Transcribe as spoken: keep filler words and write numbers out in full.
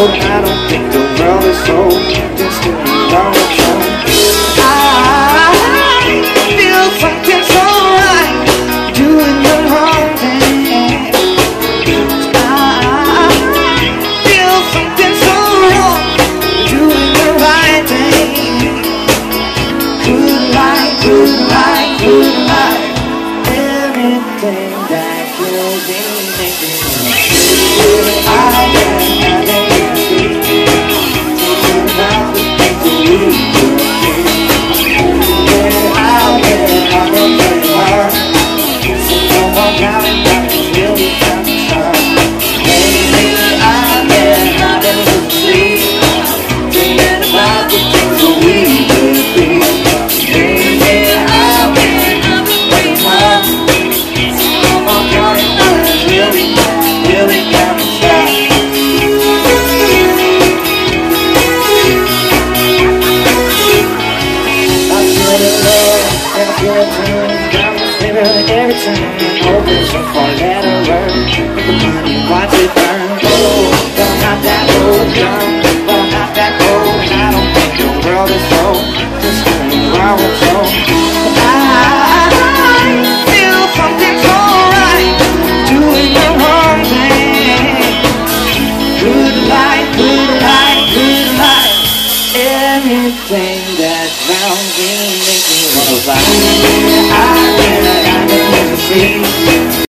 cold. I don't think the world is so just in love with you. I feel something so right, doing the wrong thing. I feel something so wrong, doing the right thing. Good life, good life, good life. Everything that kills me makes me